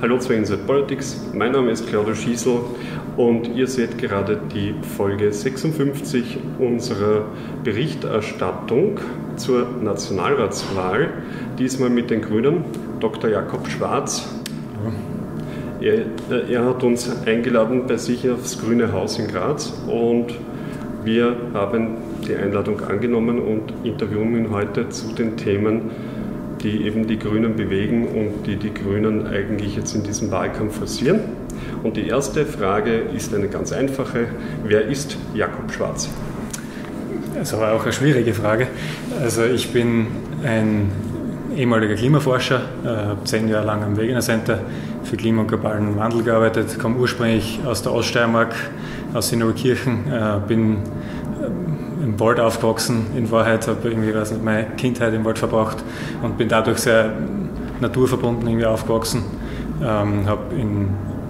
Hallo zu Inside Politics, mein Name ist Claudio Schiesel und ihr seht gerade die Folge 56 unserer Berichterstattung zur Nationalratswahl, diesmal mit den Grünen, Dr. Jakob Schwarz. Er hat uns eingeladen bei sich aufs Grüne Haus in Graz und wir haben die Einladung angenommen und interviewen ihn heute zu den Themen, die eben die Grünen bewegen und die die Grünen eigentlich jetzt in diesem Wahlkampf forcieren. Und die erste Frage ist eine ganz einfache. Wer ist Jakob Schwarz? Das war auch eine schwierige Frage. Also ich bin ein ehemaliger Klimaforscher, habe 10 Jahre lang am Wegener Center für Klima- und globalen Wandel gearbeitet, komme ursprünglich aus der Oststeiermark, aus Sinnoberkirchen, bin im Wald aufgewachsen, in Wahrheit habe irgendwie meine Kindheit im Wald verbracht und bin dadurch sehr naturverbunden irgendwie aufgewachsen. Habe in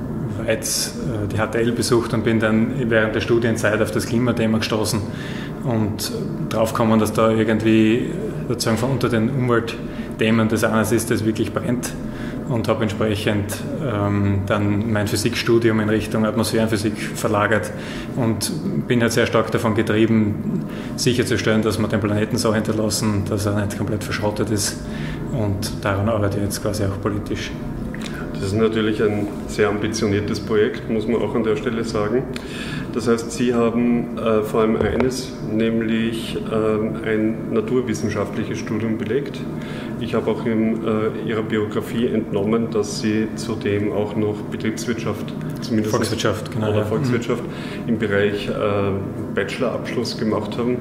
Weiz die HTL besucht und bin dann während der Studienzeit auf das Klimathema gestoßen und drauf gekommen, dass da irgendwie sozusagen von unter den Umweltthemen das eines ist, das wirklich brennt, und habe entsprechend dann mein Physikstudium in Richtung Atmosphärenphysik verlagert und bin halt sehr stark davon getrieben, sicherzustellen, dass wir den Planeten so hinterlassen, dass er nicht komplett verschrottet ist, und daran arbeite ich jetzt quasi auch politisch. Das ist natürlich ein sehr ambitioniertes Projekt, muss man auch an der Stelle sagen. Das heißt, Sie haben vor allem eines, nämlich ein naturwissenschaftliches Studium belegt. Ich habe auch in Ihrer Biografie entnommen, dass Sie zudem auch noch Betriebswirtschaft, zumindest Volkswirtschaft, genau, oder Volkswirtschaft im Bereich Bachelorabschluss gemacht haben.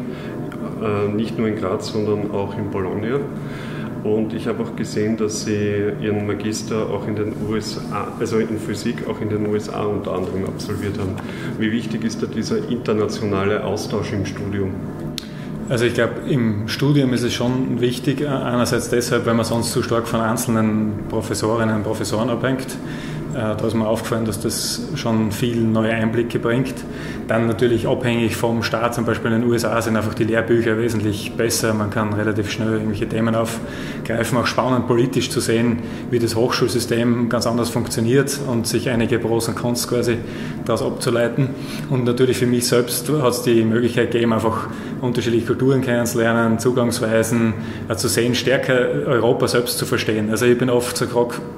Nicht nur in Graz, sondern auch in Bologna. Und ich habe auch gesehen, dass Sie Ihren Magister auch in den USA, also in Physik, auch in den USA unter anderem absolviert haben. Wie wichtig ist da dieser internationale Austausch im Studium? Also ich glaube, im Studium ist es schon wichtig, einerseits deshalb, weil man sonst zu stark von einzelnen Professorinnen und Professoren abhängt. Da ist mir aufgefallen, dass das schon viel neue Einblicke bringt. Dann natürlich abhängig vom Staat, zum Beispiel in den USA sind einfach die Lehrbücher wesentlich besser. Man kann relativ schnell irgendwelche Themen aufgreifen. Auch spannend politisch zu sehen, wie das Hochschulsystem ganz anders funktioniert und sich einige Pros und Cons quasi daraus abzuleiten. Und natürlich für mich selbst hat es die Möglichkeit gegeben, einfach unterschiedliche Kulturen kennenzulernen, Zugangsweisen zu sehen, stärker Europa selbst zu verstehen. Also ich bin oft so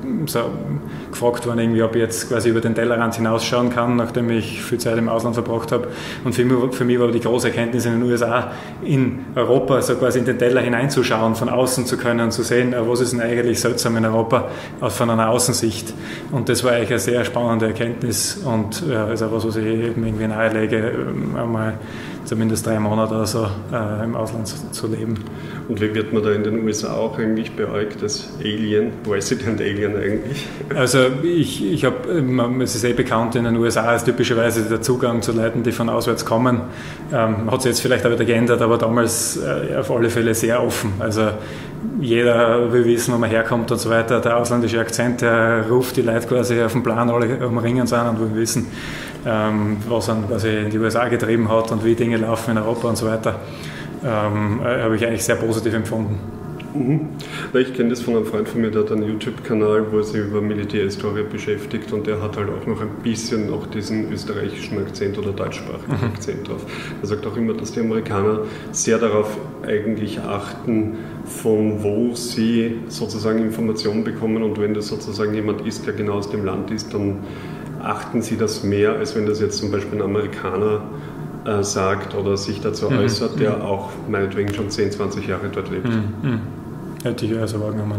gefragt worden, irgendwie, ob ich jetzt quasi über den Tellerrand hinausschauen kann, nachdem ich viel Zeit im Ausland verbracht habe. Und für mich war die große Erkenntnis in den USA, in Europa so quasi in den Teller hineinzuschauen, von außen zu können, zu sehen, was ist denn eigentlich seltsam in Europa von einer Außensicht. Und das war eigentlich eine sehr spannende Erkenntnis und ist auch was ich eben irgendwie nahelege, einmal zumindest 3 Monate oder so im Ausland zu leben. Und wie wird man da in den USA auch eigentlich beäugt als Alien, Resident Alien eigentlich? Also ich habe, es ist bekannt, in den USA ist typischerweise der Zugang zu Leuten, die von auswärts kommen. Hat sich jetzt vielleicht auch wieder geändert, aber damals auf alle Fälle sehr offen. Also jeder will wissen, wo man herkommt und so weiter. Der ausländische Akzent, der ruft die Leute quasi auf den Plan, alle am Ringen sind und will wissen, was ihn quasi in die USA getrieben hat und wie Dinge laufen in Europa und so weiter. Habe ich eigentlich sehr positiv empfunden. Ich kenne das von einem Freund von mir, der hat einen YouTube-Kanal, wo er sich über Militärhistorie beschäftigt, und der hat halt auch noch ein bisschen noch diesen österreichischen Akzent oder deutschsprachigen Akzent drauf. Er sagt auch immer, dass die Amerikaner sehr darauf eigentlich achten, von wo sie sozusagen Informationen bekommen, und wenn das sozusagen jemand ist, der genau aus dem Land ist, dann achten sie das mehr, als wenn das jetzt zum Beispiel ein Amerikaner sagt oder sich dazu äußert, der auch meinetwegen schon 10, 20 Jahre dort lebt. Hätte ich also wahrgenommen,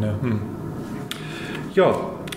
ja.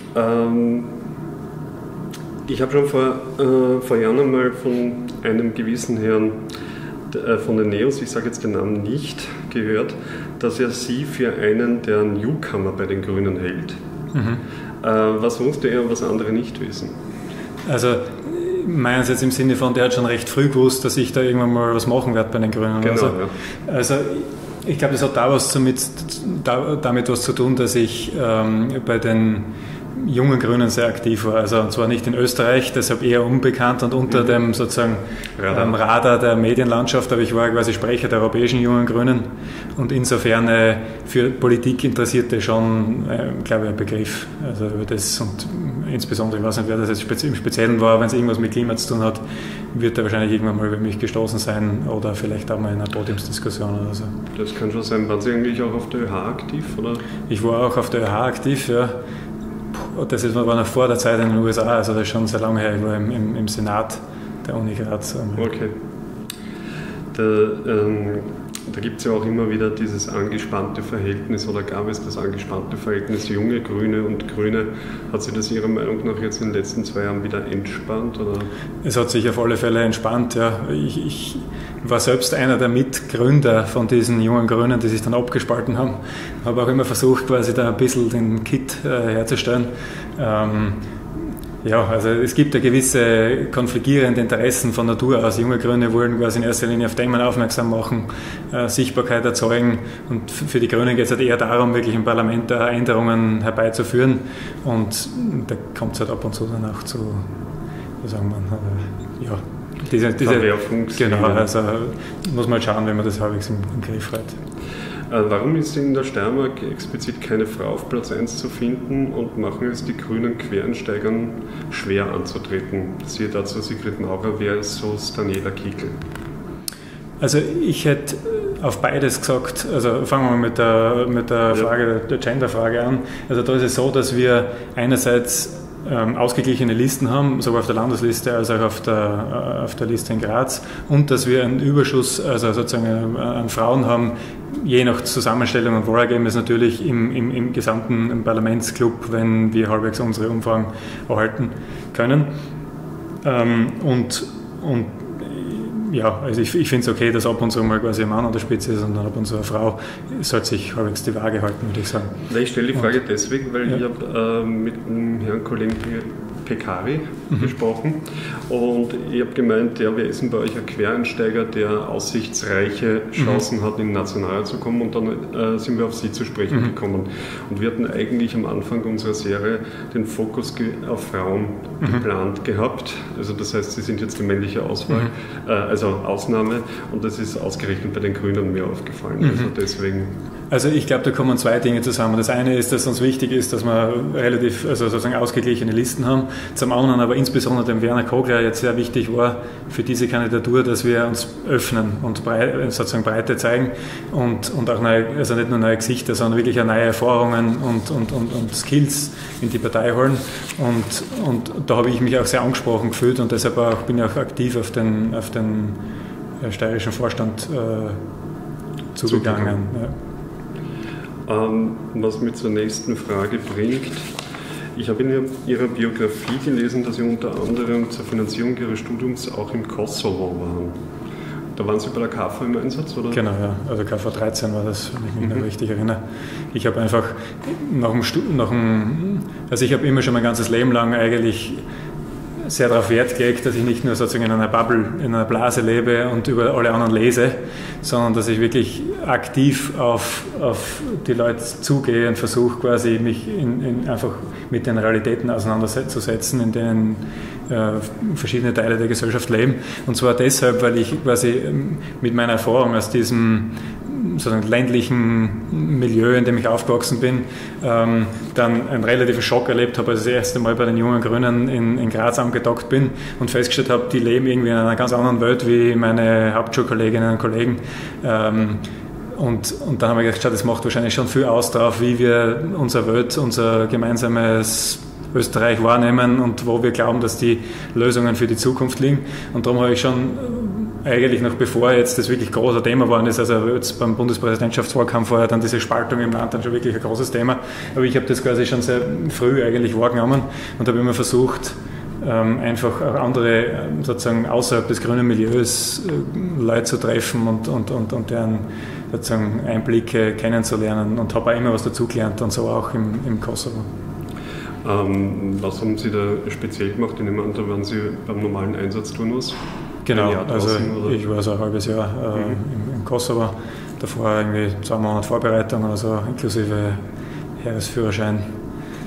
Ich habe schon vor Jahren einmal von einem gewissen Herrn von den Neos, ich sage jetzt den Namen nicht, gehört, dass er Sie für einen der Newcomer bei den Grünen hält. Was wusste er, was andere nicht wissen? Also meinen Sie jetzt im Sinne von, der hat schon recht früh gewusst, dass ich da irgendwann mal was machen werde bei den Grünen? Genau, also ich glaube, das hat damit was zu tun, dass ich bei den jungen Grünen sehr aktiv war. Also und zwar nicht in Österreich, deshalb eher unbekannt und unter dem sozusagen Radar der Medienlandschaft, aber ich war quasi Sprecher der europäischen jungen Grünen und insofern für Politik Interessierte schon, glaube ich, ein Begriff. Also über das und insbesondere, ich weiß nicht, wer das jetzt im Speziellen war, wenn es irgendwas mit Klima zu tun hat, wird er wahrscheinlich irgendwann mal über mich gestoßen sein oder vielleicht auch mal in einer Podiumsdiskussion oder so. Das kann schon sein. Waren Sie eigentlich auch auf der ÖH aktiv? Oder? Ich war auch auf der ÖH aktiv, ja. Das war noch vor der Zeit in den USA, also das ist schon sehr lange her. Ich war im Senat der Uni Graz. Okay. Da gibt es ja auch immer wieder dieses angespannte Verhältnis, oder gab es das angespannte Verhältnis junge Grüne und Grüne. Hat sich das Ihrer Meinung nach jetzt in den letzten 2 Jahren wieder entspannt? Oder? Es hat sich auf alle Fälle entspannt, ja. Ich war selbst einer der Mitgründer von diesen jungen Grünen, die sich dann abgespalten haben. Habe auch immer versucht, quasi da ein bisschen den Kit herzustellen. Ja, also es gibt ja gewisse konfligierende Interessen von Natur aus. Junge Grüne wollen quasi in erster Linie auf Themen aufmerksam machen, Sichtbarkeit erzeugen und für die Grünen geht es halt eher darum, wirklich im Parlament Änderungen herbeizuführen und da kommt es halt ab und zu dann auch zu, wie sagen wir, ja, diese genau, also muss man halt schauen, wenn man das halbwegs im Griff hat. Warum ist in der Steiermark explizit keine Frau auf Platz 1 zu finden und machen es die grünen Quereinsteigern schwer anzutreten? Siehe dazu Sigrid Maurer versus Daniela Kickl. Also ich hätte auf beides gesagt, also fangen wir mit der Frage, der Gender-Frage an. Also da ist es so, dass wir einerseits ausgeglichene Listen haben, sowohl auf der Landesliste als auch auf der Liste in Graz und dass wir einen Überschuss, also sozusagen an Frauen haben, je nach Zusammenstellung und Wahlergebnis natürlich im gesamten Parlamentsclub, wenn wir halbwegs unsere Umfragen erhalten können. Und ja, also ich finde es okay, dass ab und zu mal quasi ein Mann an der Spitze ist und dann ab und zu eine Frau. Es sollte sich halbwegs die Waage halten, würde ich sagen. Ich stelle die Frage deswegen, weil ich habe mit dem Herrn Kollegen Pekari gesprochen und ich habe gemeint, wer ist denn bei euch ein Quereinsteiger, der aussichtsreiche Chancen hat, in den Nationalrat zu kommen, und dann sind wir auf Sie zu sprechen gekommen. Und wir hatten eigentlich am Anfang unserer Serie den Fokus auf Frauen geplant gehabt. Also das heißt, Sie sind jetzt die männliche Auswahl, also Ausnahme, und das ist ausgerechnet bei den Grünen mir aufgefallen. Also deswegen. Also ich glaube, da kommen 2 Dinge zusammen. Das eine ist, dass uns wichtig ist, dass wir relativ, also sozusagen ausgeglichene Listen haben. Zum anderen aber insbesondere dem Werner Kogler jetzt sehr wichtig war für diese Kandidatur, dass wir uns öffnen und sozusagen Breite zeigen und auch neue, also nicht nur neue Gesichter, sondern wirklich auch neue Erfahrungen und Skills in die Partei holen. Und da habe ich mich auch sehr angesprochen gefühlt und deshalb bin ich auch aktiv auf den steirischen Vorstand zugegangen. Ja. Was mich zur nächsten Frage bringt. Ich habe in Ihrer Biografie gelesen, dass Sie unter anderem zur Finanzierung Ihres Studiums auch im Kosovo waren. Da waren Sie bei der KV im Einsatz, oder? Genau, ja. Also KV 13 war das, wenn ich mich noch richtig erinnere. Ich habe einfach also ich habe immer schon mein ganzes Leben lang eigentlich sehr darauf Wert gelegt, dass ich nicht nur sozusagen in einer Bubble, in einer Blase lebe und über alle anderen lese, sondern dass ich wirklich aktiv auf die Leute zugehe und versuche quasi mich einfach mit den Realitäten auseinanderzusetzen, in denen verschiedene Teile der Gesellschaft leben. Und zwar deshalb, weil ich quasi mit meiner Erfahrung aus diesem sozusagen ländlichen Milieu, in dem ich aufgewachsen bin, dann einen relativen Schock erlebt habe, als ich das erste Mal bei den jungen Grünen in Graz angedockt bin und festgestellt habe, die leben irgendwie in einer ganz anderen Welt wie meine Hauptschulkolleginnen und Kollegen. Und dann haben wir gedacht, das macht wahrscheinlich schon viel aus darauf, wie wir unsere Welt, unser gemeinsames Österreich wahrnehmen und wo wir glauben, dass die Lösungen für die Zukunft liegen. Und darum habe ich schon eigentlich noch bevor jetzt das wirklich große Thema geworden ist, also jetzt beim Bundespräsidentschaftswahlkampf war ja dann diese Spaltung im Land dann schon wirklich ein großes Thema, aber ich habe das quasi schon sehr früh eigentlich wahrgenommen und habe immer versucht, einfach auch andere, sozusagen außerhalb des grünen Milieus Leute zu treffen und deren sozusagen Einblicke kennenzulernen und habe auch immer was dazugelernt und so auch im Kosovo. Was haben Sie da speziell gemacht? Ich nehme an, da waren Sie beim normalen Einsatz-Turnus? Genau, also ich war so ein halbes Jahr im Kosovo, davor irgendwie 2 Monate Vorbereitung oder so, inklusive Heeresführerschein.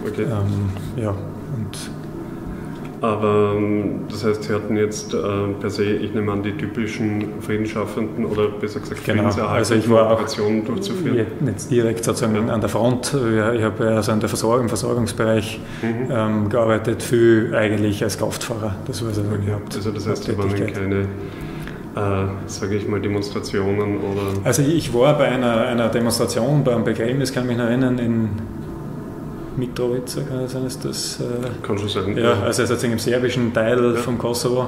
Okay. Ja, und aber das heißt, Sie hatten jetzt per se, ich nehme an, die typischen friedensschaffenden oder besser gesagt friedenserhaltenden Operationen durchzuführen? Jetzt direkt sozusagen an der Front. Ich habe also im Versorgungsbereich gearbeitet, viel eigentlich als Kraftfahrer. Das war also das heißt, Sie waren in keine, sage ich mal, Demonstrationen oder... Also ich war bei einer Demonstration, beim Begräbnis, kann ich mich noch erinnern, in Mitrovica, kann das sein, ist das? Kann schon sein. Ja, also sozusagen im serbischen Teil vom Kosovo.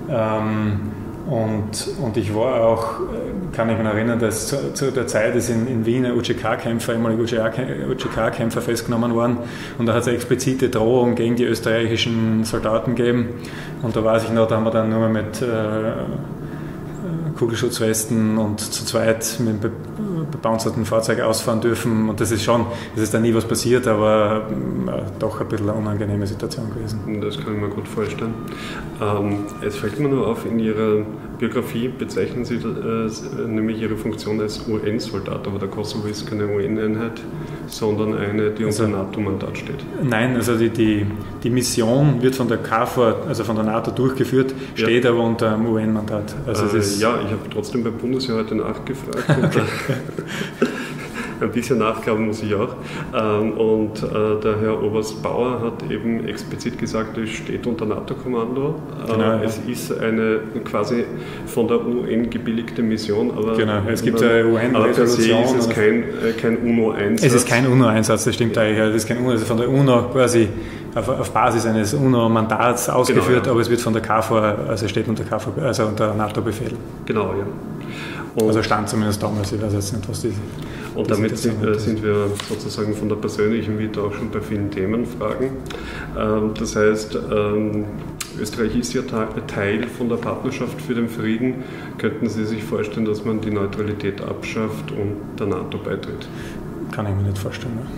Und ich war auch, kann ich mich erinnern, dass zu der Zeit ist in Wien ein UCK-Kämpfer, ehemalige UCK-Kämpfer festgenommen worden. Und da hat es eine explizite Drohung gegen die österreichischen Soldaten gegeben. Und da weiß ich noch, da haben wir dann nur mit Kugelschutzwesten und zu zweit mit einem bepanzerten Fahrzeug ausfahren dürfen. Und das ist dann nie was passiert, aber doch ein bisschen eine unangenehme Situation gewesen. Das kann ich mir gut vorstellen. Es fällt mir nur auf, in Ihrer Biografie bezeichnen Sie nämlich Ihre Funktion als UN-Soldat, aber der Kosovo ist keine UN-Einheit, sondern eine, die unter NATO-Mandat steht. Nein, also die Mission wird von der KFOR, also von der NATO durchgeführt, steht aber unter einem UN-Mandat. Also ich habe trotzdem beim Bundesheer heute nachgefragt. Okay. Ein bisschen nachgraben muss ich auch. Und der Herr Oberst Bauer hat eben explizit gesagt, es steht unter NATO-Kommando. Genau, es ist eine quasi von der UN gebilligte Mission. Aber genau, es gibt eine UN-Resolution. Aber ist es kein UNO-Einsatz. Es ist kein UNO-Einsatz, das stimmt eigentlich. Es ist kein UNO, also von der UNO quasi auf Basis eines UNO-Mandats ausgeführt, genau, ja. Aber es wird von der KFOR, also steht unter KFOR, also unter NATO-Befehl. Genau, ja. Also stand zumindest damals, ich weiß jetzt nicht, was die... Und damit sind wir sozusagen von der persönlichen Vita auch schon bei vielen Themenfragen. Das heißt, Österreich ist ja Teil von der Partnerschaft für den Frieden. Könnten Sie sich vorstellen, dass man die Neutralität abschafft und der NATO beitritt? Kann ich mir nicht vorstellen. Ne?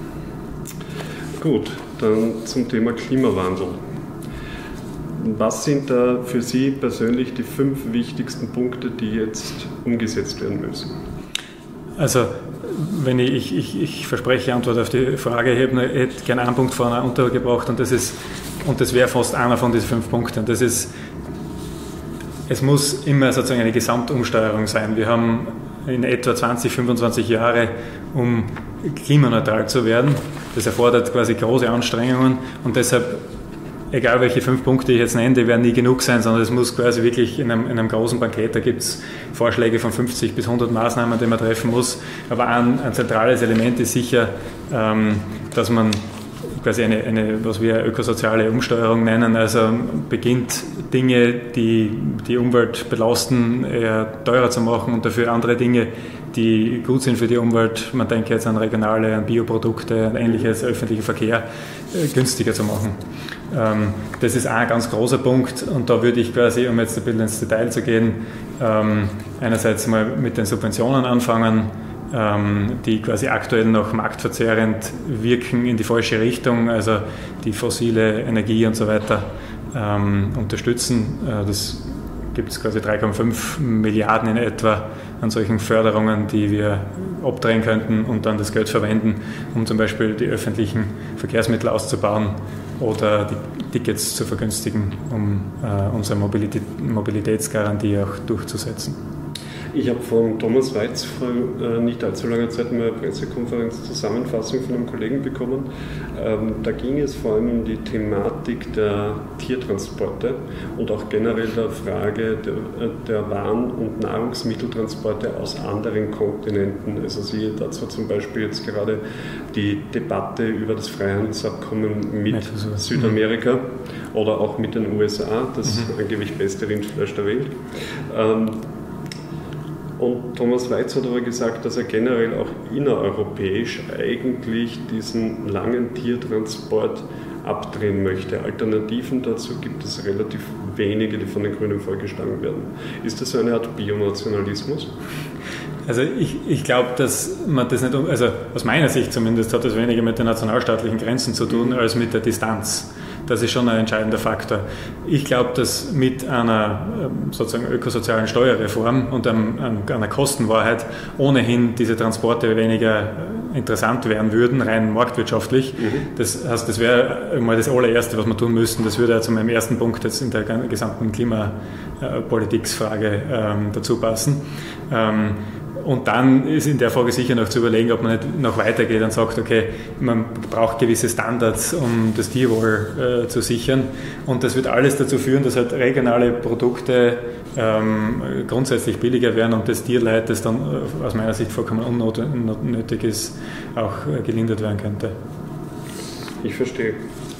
Gut, dann zum Thema Klimawandel. Was sind da für Sie persönlich die 5 wichtigsten Punkte, die jetzt umgesetzt werden müssen? Also, wenn ich verspreche Antwort auf die Frage, ich hätte gerne einen Punkt vorne untergebracht und das wäre fast einer von diesen 5 Punkten. Das ist, es muss immer sozusagen eine Gesamtumsteuerung sein. Wir haben in etwa 20, 25 Jahre, um klimaneutral zu werden. Das erfordert quasi große Anstrengungen und deshalb, egal welche 5 Punkte ich jetzt nenne, die werden nie genug sein, sondern es muss quasi wirklich in einem großen Paket, da gibt es Vorschläge von 50 bis 100 Maßnahmen, die man treffen muss. Aber ein zentrales Element ist sicher, dass man quasi was wir ökosoziale Umsteuerung nennen, also beginnt Dinge, die die Umwelt belasten, eher teurer zu machen und dafür andere Dinge, die gut sind für die Umwelt, man denke jetzt an regionale, an Bioprodukte, an ähnliches, öffentlichen Verkehr, günstiger zu machen. Das ist ein ganz großer Punkt und da würde ich quasi, um jetzt ein bisschen ins Detail zu gehen, einerseits mal mit den Subventionen anfangen, die quasi aktuell noch marktverzehrend wirken in die falsche Richtung, also die fossile Energie und so weiter unterstützen. Das gibt es quasi 3,5 Milliarden in etwa an solchen Förderungen, die wir abdrehen könnten und dann das Geld verwenden, um zum Beispiel die öffentlichen Verkehrsmittel auszubauen oder die Tickets zu vergünstigen, um unsere Mobilitätsgarantie auch durchzusetzen. Ich habe von Thomas Weitz vor nicht allzu langer Zeit in einer Pressekonferenz Zusammenfassung von einem Kollegen bekommen. Da ging es vor allem um die Thematik der Tiertransporte und auch generell der Frage der Waren- und Nahrungsmitteltransporte aus anderen Kontinenten. Also siehe dazu zum Beispiel jetzt gerade die Debatte über das Freihandelsabkommen mit Südamerika oder auch mit den USA, das angeblich beste Rindfleisch der Welt. Und Thomas Weitz hat aber gesagt, dass er generell auch innereuropäisch eigentlich diesen langen Tiertransport abdrehen möchte. Alternativen dazu gibt es relativ wenige, die von den Grünen vorgeschlagen werden. Ist das so eine Art Bionationalismus? Also ich glaube, dass man das nicht, also aus meiner Sicht zumindest, hat das weniger mit den nationalstaatlichen Grenzen zu tun, als mit der Distanz. Das ist schon ein entscheidender Faktor. Ich glaube, dass mit einer sozusagen ökosozialen Steuerreform und einer Kostenwahrheit ohnehin diese Transporte weniger interessant werden würden, rein marktwirtschaftlich. Das heißt, das wäre mal das allererste, was wir tun müssten. Das würde ja zu meinem ersten Punkt jetzt in der gesamten Klimapolitiksfrage dazu passen. Und dann ist in der Frage sicher noch zu überlegen, ob man nicht noch weitergeht und sagt, okay, man braucht gewisse Standards, um das Tierwohl zu sichern. Und das wird alles dazu führen, dass halt regionale Produkte grundsätzlich billiger werden und das Tierleid, das dann aus meiner Sicht vollkommen unnötig ist, auch gelindert werden könnte. Ich verstehe.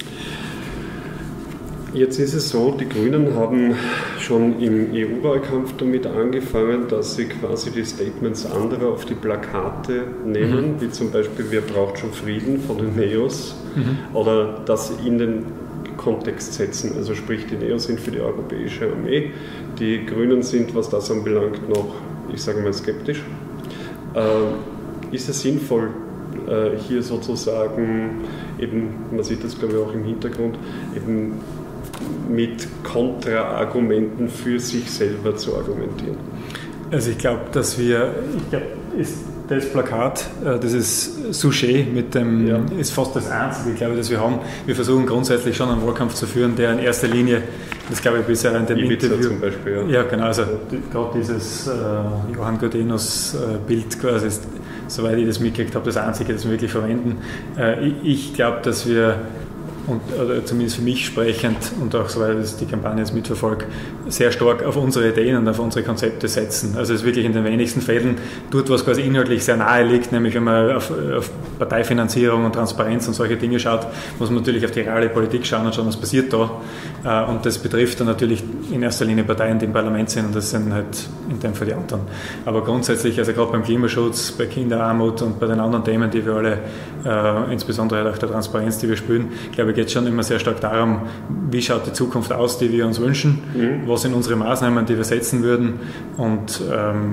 Jetzt ist es so, die Grünen haben schon im EU-Wahlkampf damit angefangen, dass sie quasi die Statements anderer auf die Plakate nehmen, wie zum Beispiel "Wer braucht schon Frieden" von den Neos, oder das in den Kontext setzen. Also sprich, die Neos sind für die europäische Armee, die Grünen sind, was das anbelangt, noch, ich sage mal, skeptisch. Ist es sinnvoll, hier sozusagen eben, man sieht das glaube ich auch im Hintergrund, eben mit Kontraargumenten für sich selber zu argumentieren? Also ich glaube, das Plakat, dieses Sujet mit dem, ist fast das einzige, glaube ich, das wir haben. Wir versuchen grundsätzlich schon einen Wahlkampf zu führen, der in erster Linie, das glaube ich bisher in dem Ibiza Interview zum Beispiel, ja genau, also gerade dieses Johann Guardenos Bild quasi ist, soweit ich das mitgekriegt habe, das einzige, das wir wirklich verwenden. Ich glaube, dass wir, oder zumindest für mich sprechend und auch soweit ich die Kampagne jetzt mitverfolge, sehr stark auf unsere Ideen und auf unsere Konzepte setzen. Also es ist wirklich in den wenigsten Fällen dort, was quasi inhaltlich sehr nahe liegt, nämlich wenn man auf Parteifinanzierung und Transparenz und solche Dinge schaut, muss man natürlich auf die reale Politik schauen und schauen, was passiert da. Und das betrifft dann natürlich in erster Linie Parteien, die im Parlament sind, und das sind halt in dem Fall die anderen. Aber grundsätzlich, also gerade beim Klimaschutz, bei Kinderarmut und bei den anderen Themen, die wir alle, insbesondere halt auch der Transparenz, die wir spüren, glaube ich, geht es schon immer sehr stark darum, wie schaut die Zukunft aus, die wir uns wünschen, was sind unsere Maßnahmen, die wir setzen würden, und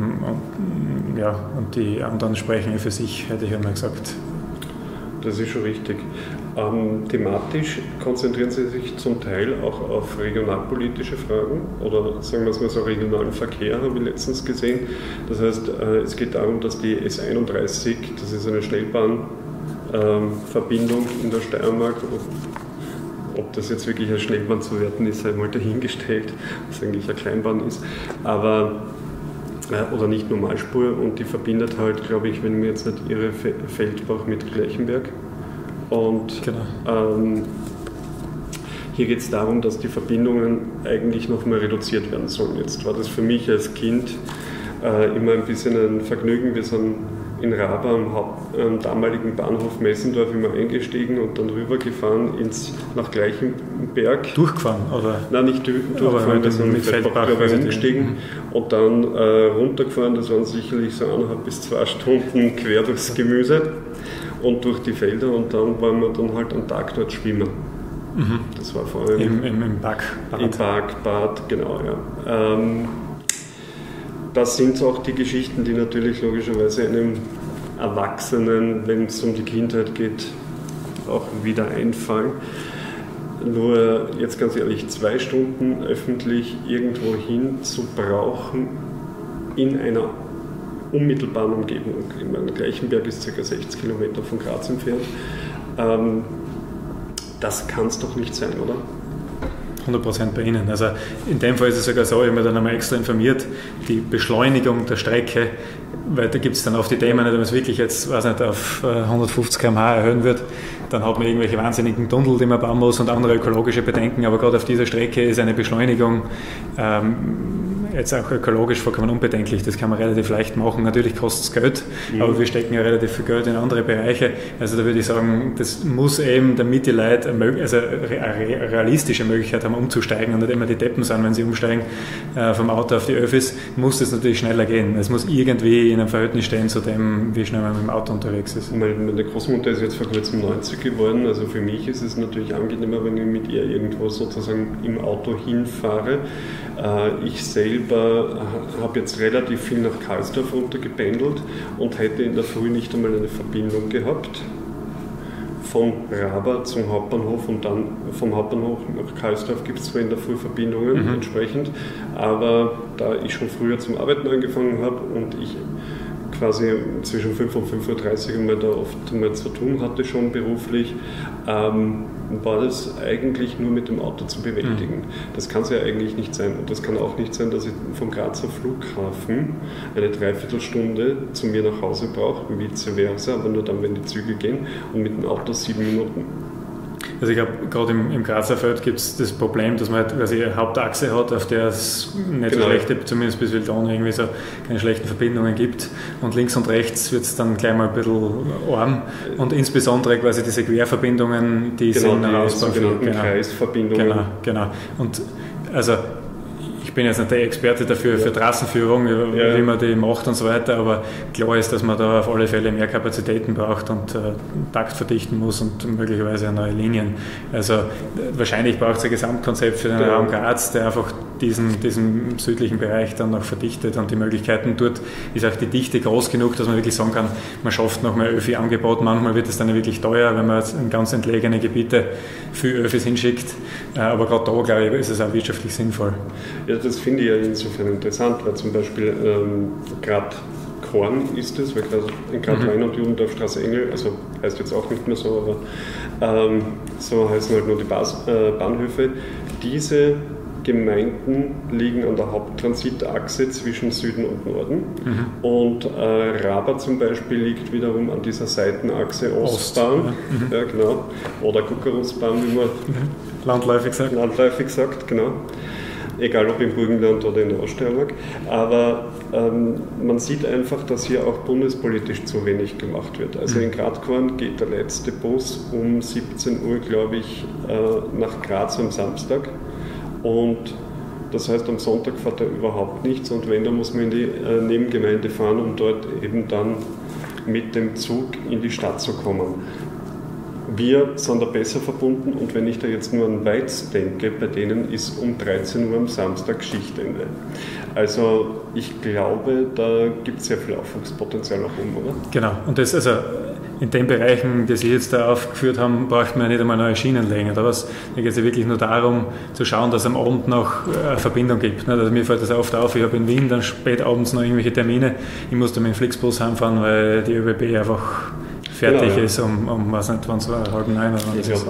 die anderen sprechen für sich, hätte ich einmal gesagt. Das ist schon richtig. Thematisch konzentrieren Sie sich zum Teil auch auf regionalpolitische Fragen oder sagen wir es mal so regionalen Verkehr, habe ich letztens gesehen. Das heißt, es geht darum, dass die S31, das ist eine Schnellbahnverbindung in der Steiermark, ob das jetzt wirklich eine Schnellbahn zu werten ist, sei mal dahingestellt, was eigentlich eine Kleinbahn ist, aber oder nicht Normalspur, und die verbindet halt, glaube ich, wenn ich mir jetzt nicht irre, Feldbach mit Gleichenberg. Und genau. Hier geht es darum, dass die Verbindungen eigentlich noch mal reduziert werden sollen. Jetzt war das für mich als Kind immer ein bisschen ein Vergnügen. Wir sind in Raba am damaligen Bahnhof Messendorf immer eingestiegen und dann rübergefahren nach Gleichenberg. Durchgefahren, oder? Nein, nicht durchgefahren, wir sind mit Feldbach umgestiegen und dann runtergefahren. Das waren sicherlich so 1,5 bis 2 Stunden quer durchs Gemüse und durch die Felder, und dann waren wir dann halt am Tag dort schwimmen. Das war vor allem im Parkbad. Im Parkbad, genau, ja. Das sind auch die Geschichten, die natürlich logischerweise einem Erwachsenen, wenn es um die Kindheit geht, auch wieder einfallen. Nur jetzt ganz ehrlich, 2 Stunden öffentlich irgendwo hin zu brauchen in einer unmittelbaren Umgebung. Ich meine, Gleichenberg ist ca. 60 Kilometer von Graz entfernt. Das kann es doch nicht sein, oder? 100% bei Ihnen. Also in dem Fall ist es sogar so, ich habe mich dann einmal extra informiert, die Beschleunigung der Strecke, weil da gibt es dann oft die Themen, wenn man es wirklich jetzt, weiß nicht, auf 150 km/h erhöhen wird, dann hat man irgendwelche wahnsinnigen Tunnel, die man bauen muss und andere ökologische Bedenken, aber gerade auf dieser Strecke ist eine Beschleunigung jetzt auch ökologisch vollkommen unbedenklich. Das kann man relativ leicht machen. Natürlich kostet es Geld, aber wir stecken ja relativ viel Geld in andere Bereiche. Also da würde ich sagen, das muss eben, damit die Leute eine realistische Möglichkeit haben, umzusteigen und nicht immer die Deppen sind, wenn sie umsteigen vom Auto auf die Öffis, muss das natürlich schneller gehen. Es muss irgendwie in einem Verhältnis stehen zu dem, wie schnell man mit dem Auto unterwegs ist. Meine Großmutter ist jetzt vor kurzem 90 geworden. Also für mich ist es natürlich angenehmer, wenn ich mit ihr irgendwo sozusagen im Auto hinfahre. Ich selber habe jetzt relativ viel nach Karlsdorf runtergependelt und hätte in der Früh nicht einmal eine Verbindung gehabt. Von Raba zum Hauptbahnhof und dann vom Hauptbahnhof nach Karlsdorf gibt es zwar in der Früh Verbindungen entsprechend, aber da ich schon früher zum Arbeiten angefangen habe und ich quasi zwischen 5 und 5.30 Uhr einmal da oft mal zu tun hatte, schon beruflich, war das eigentlich nur mit dem Auto zu bewältigen. Das kann es ja eigentlich nicht sein. Und das kann auch nicht sein, dass ich vom Grazer Flughafen eine Dreiviertelstunde zu mir nach Hause brauche, vice versa, aber nur dann, wenn die Züge gehen, und mit dem Auto 7 Minuten. Also ich glaube, gerade im Grazer Feld gibt es das Problem, dass man halt quasi eine Hauptachse hat, auf der es nicht so schlechte, zumindest bis Wildau irgendwie so keine schlechten Verbindungen gibt. Und links und rechts wird es dann gleich mal ein bisschen arm. Und insbesondere quasi diese Querverbindungen, die sind ein Ausbau für Kreisverbindungen. Genau. Und also ich bin jetzt nicht der Experte dafür für Trassenführung, wie man die macht und so weiter, aber klar ist, dass man da auf alle Fälle mehr Kapazitäten braucht und Takt verdichten muss und möglicherweise neue Linien. Also wahrscheinlich braucht es ein Gesamtkonzept für den Raum Graz, der einfach diesen südlichen Bereich dann noch verdichtet, und die Möglichkeiten dort ist auch die Dichte groß genug, dass man wirklich sagen kann, man schafft noch mehr Öfi-Angebot. Manchmal wird es dann wirklich teuer, wenn man in ganz entlegene Gebiete viel Öfis hinschickt, aber gerade da, glaube ich, ist es auch wirtschaftlich sinnvoll. Ja, das finde ich ja insofern interessant, weil zum Beispiel gerade Korn ist es, weil gerade Wein und Judendorfstraße Engel, also heißt jetzt auch nicht mehr so, aber so heißen halt nur die Bahnhöfe. Diese Gemeinden liegen an der Haupttransitachse zwischen Süden und Norden, und Raba zum Beispiel liegt wiederum an dieser Seitenachse Ostbahn, ja, genau, oder Guckerusbahn, wie man landläufig sagt, genau. Egal ob im Burgenland oder in der Oststeiermark. Aber man sieht einfach, dass hier auch bundespolitisch zu wenig gemacht wird. Also in Gradkorn geht der letzte Bus um 17 Uhr, glaube ich, nach Graz am Samstag. Und das heißt, am Sonntag fährt er überhaupt nichts, und wenn, dann muss man in die Nebengemeinde fahren, um dort eben dann mit dem Zug in die Stadt zu kommen. Wir sind da besser verbunden, und wenn ich da jetzt nur an Weiz denke, bei denen ist um 13 Uhr am Samstag Schichtende. Also ich glaube, da gibt es sehr viel Aufwuchspotenzial nach oben, oder? Genau, und das, also in den Bereichen, die Sie jetzt da aufgeführt haben, braucht man ja nicht einmal neue Schienen legen. Da geht es ja wirklich nur darum, zu schauen, dass es am Abend noch eine Verbindung gibt. Also mir fällt das oft auf, ich habe in Wien dann spät abends noch irgendwelche Termine, ich muss dann mit dem Flixbus heimfahren, weil die ÖBB einfach fertig ist weiß nicht, wann es war, 8:30 oder wann es ist.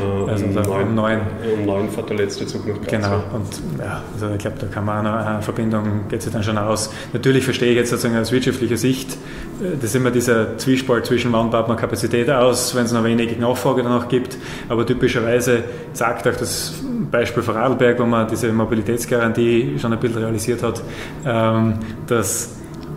Um 9. Um 9 fährt der letzte Zug nach Graz. Genau, und ja, also ich glaube, da kann man auch noch eine Verbindung, geht sich dann schon aus. Natürlich verstehe ich jetzt sozusagen aus wirtschaftlicher Sicht, das ist immer dieser Zwiespalt zwischen, wann baut man Kapazität aus, wenn es noch wenig Nachfrage danach gibt, aber typischerweise sagt auch das Beispiel Vorarlberg, wo man diese Mobilitätsgarantie schon ein bisschen realisiert hat, dass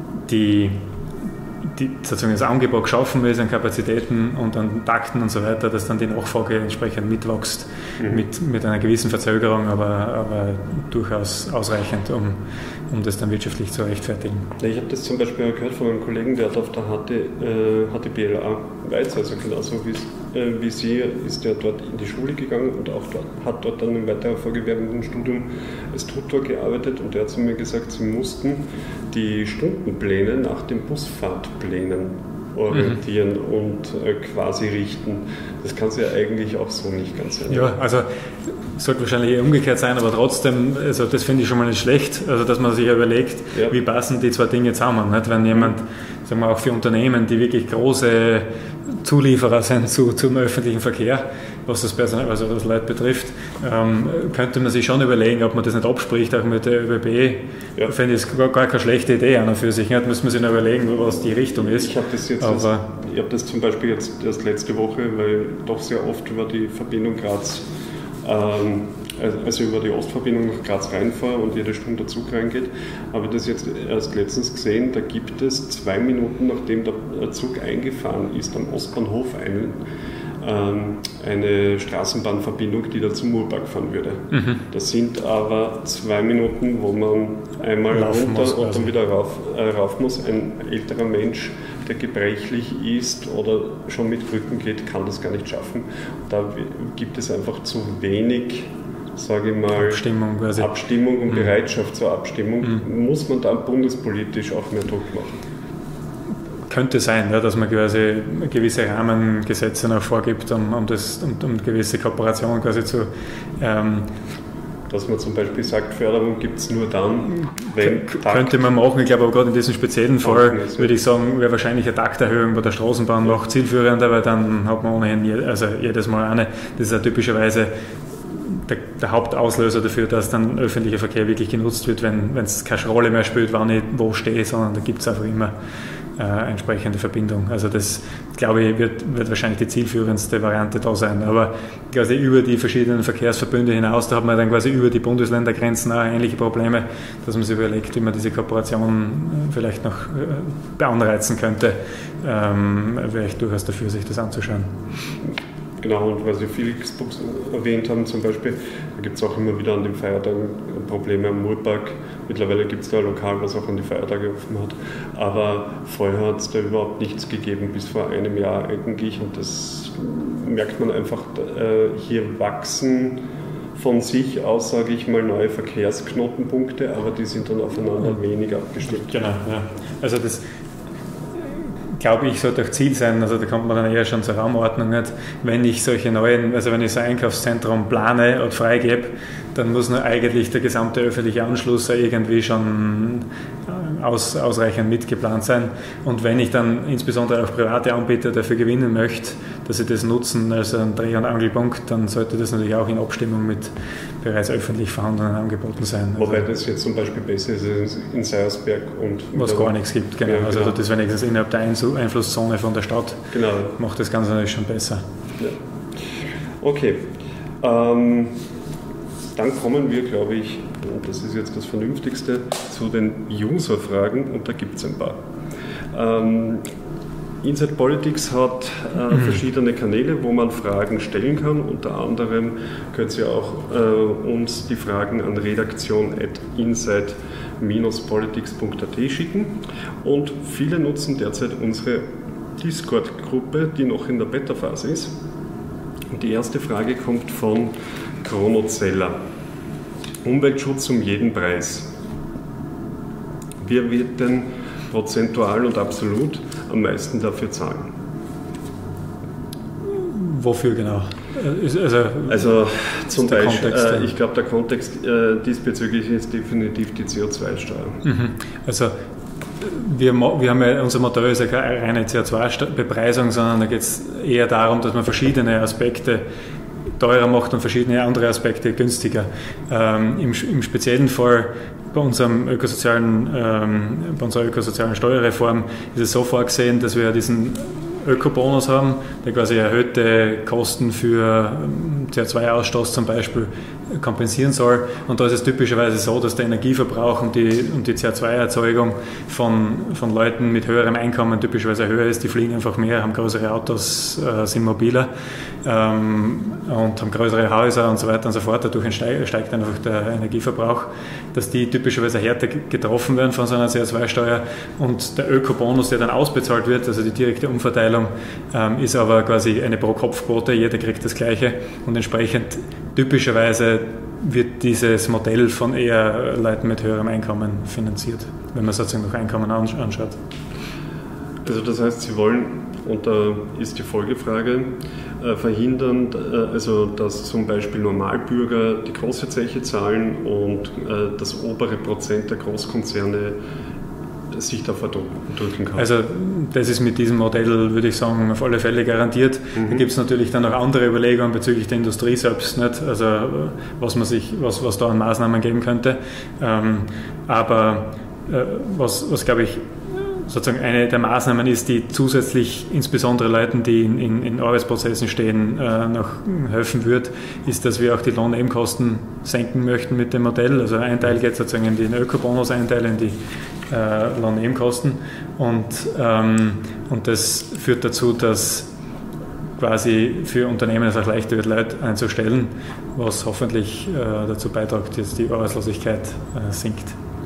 sozusagen das Angebot geschaffen ist an Kapazitäten und an Takten und so weiter, dass dann die Nachfrage entsprechend mitwächst, mit einer gewissen Verzögerung, aber durchaus ausreichend, um das dann wirtschaftlich zu rechtfertigen. Ich habe das zum Beispiel gehört von einem Kollegen, der hat auf der HTBLA Weiz, also genauso wie Sie, ist der dort in die Schule gegangen und auch hat dort dann im weiter vorgewerbenden Studium als Tutor gearbeitet, und der hat zu mir gesagt, sie mussten die Stundenpläne nach den Busfahrtplänen orientieren und quasi richten. Das kann es ja eigentlich auch so nicht ganz sein. Ja, also sollte wahrscheinlich eher umgekehrt sein, aber trotzdem, also das finde ich schon mal nicht schlecht, also dass man sich ja überlegt, wie passen die zwei Dinge zusammen. Nicht? Wenn jemand, sagen wir auch für Unternehmen, die wirklich große Zulieferer sind zum öffentlichen Verkehr, was das Personal, also das Leute betrifft, könnte man sich schon überlegen, ob man das nicht abspricht, auch mit der ÖBB. Ja. Finde ich gar keine schlechte Idee an und für sich. Nicht müssen wir sich noch überlegen, was die Richtung ist. Ich habe das zum Beispiel jetzt erst letzte Woche, weil doch sehr oft über die Verbindung Graz, also über die Ostverbindung nach Graz reinfahre und jede Stunde der Zug reingeht, habe das jetzt erst letztens gesehen, da gibt es 2 Minuten, nachdem der Zug eingefahren ist, am Ostbahnhof eine Straßenbahnverbindung, die da zum Murpark fahren würde. Das sind aber 2 Minuten, wo man einmal runter und dann wieder rauf muss. Ein älterer Mensch, der gebrechlich ist oder schon mit Krücken geht, kann das gar nicht schaffen. Da gibt es einfach zu wenig, sage ich mal, Abstimmung und Bereitschaft zur Abstimmung. Muss man da bundespolitisch auch mehr Druck machen? Könnte sein, ja, dass man quasi gewisse Rahmengesetze noch vorgibt, um gewisse Kooperationen quasi zu Dass man zum Beispiel sagt, Förderung gibt es nur dann, wenn könnte man machen. Ich glaube aber gerade in diesem speziellen Fall würde ich sagen, wäre wahrscheinlich eine Takterhöhung bei der Straßenbahn noch zielführender, weil dann hat man ohnehin jedes Mal eine. Das ist ja typischerweise der Hauptauslöser dafür, dass dann öffentlicher Verkehr wirklich genutzt wird, wenn es keine Rolle mehr spielt, wann ich wo stehe, sondern da gibt es einfach immer entsprechende Verbindung. Also das, glaube ich, wird wahrscheinlich die zielführendste Variante da sein. Aber quasi über die verschiedenen Verkehrsverbünde hinaus, da hat man dann quasi über die Bundesländergrenzen auch ähnliche Probleme, dass man sich überlegt, wie man diese Kooperation vielleicht noch beanreizen könnte. Wäre ich durchaus dafür, sich das anzuschauen. Genau, und weil Sie Felixbus erwähnt haben zum Beispiel, da gibt es auch immer wieder an den Feiertagen Probleme am Murpark. Mittlerweile gibt es da ein Lokal, was auch an die Feiertage offen hat. Aber vorher hat es da überhaupt nichts gegeben, bis vor einem Jahr eigentlich. Und das merkt man einfach, hier wachsen von sich aus, sage ich mal, neue Verkehrsknotenpunkte, aber die sind dann aufeinander wenig abgestimmt. Genau, ja. Also das glaube ich, sollte auch Ziel sein, also da kommt man dann eher schon zur Raumordnung nicht. Wenn ich solche neuen, also wenn ich so ein Einkaufszentrum plane und freigebe, dann muss nur eigentlich der gesamte öffentliche Anschluss irgendwie schon ausreichend mitgeplant sein. Und wenn ich dann insbesondere auch private Anbieter dafür gewinnen möchte, dass sie das nutzen als einen Dreh- und Angelpunkt, dann sollte das natürlich auch in Abstimmung mit bereits öffentlich vorhandenen Angeboten sein. Wobei das jetzt zum Beispiel besser ist in Seiersberg und... Was gar nichts gibt, genau. Ja, also das wenigstens innerhalb der Einflusszone von der Stadt macht das Ganze natürlich schon besser. Ja. Okay. Dann kommen wir, glaube ich, und das ist jetzt das Vernünftigste, zu den User-Fragen, und da gibt es ein paar. Inside Politics hat verschiedene Kanäle, wo man Fragen stellen kann. Unter anderem könnt ihr auch uns die Fragen an redaktion@inside-politics.at schicken. Und viele nutzen derzeit unsere Discord-Gruppe, die noch in der Beta-Phase ist. Und die erste Frage kommt von Chronozeller. Umweltschutz um jeden Preis. Wer wird denn prozentual und absolut am meisten dafür zahlen? Wofür genau? Also zum Beispiel, ich glaube, der Kontext diesbezüglich ist definitiv die CO2-Steuer. Also wir haben ja, unser Motto ist ja keine reine CO2-Bepreisung, sondern da geht es eher darum, dass man verschiedene Aspekte teurer macht und verschiedene andere Aspekte günstiger. Im speziellen Fall bei unserer ökosozialen Steuerreform ist es so vorgesehen, dass wir diesen Ökobonus haben, der quasi erhöhte Kosten für CO2-Ausstoß zum Beispiel kompensieren soll. Und da ist es typischerweise so, dass der Energieverbrauch und die CO2-Erzeugung von Leuten mit höherem Einkommen typischerweise höher ist. Die fliegen einfach mehr, haben größere Autos, sind mobiler und haben größere Häuser und so weiter und so fort. Dadurch steigt einfach der Energieverbrauch, dass die typischerweise härter getroffen werden von so einer CO2-Steuer. Und der Ökobonus, der dann ausbezahlt wird, also die direkte Umverteilung, ist aber quasi eine Pro-Kopf-Quote, jeder kriegt das Gleiche und entsprechend typischerweise wird dieses Modell von eher Leuten mit höherem Einkommen finanziert, wenn man sozusagen noch Einkommen anschaut. Also das heißt, Sie wollen, und da ist die Folgefrage, verhindern, also dass zum Beispiel Normalbürger die große Zeche zahlen und das obere Prozent der Großkonzerne sich da verdrücken kann. Also das ist mit diesem Modell, würde ich sagen, auf alle Fälle garantiert. Da gibt es natürlich dann noch andere Überlegungen bezüglich der Industrie selbst, nicht? Also was da an Maßnahmen geben könnte. Aber was glaube ich sozusagen eine der Maßnahmen ist, die zusätzlich insbesondere Leuten, die in Arbeitsprozessen stehen, noch helfen wird, ist, dass wir auch die Lohnnebenkosten senken möchten mit dem Modell. Also ein Teil geht sozusagen in den Ökobonus, ein Teil in die Lohnnebenkosten und das führt dazu, dass quasi für Unternehmen es auch leichter wird, Leute einzustellen, was hoffentlich dazu beiträgt, dass die Arbeitslosigkeit sinkt.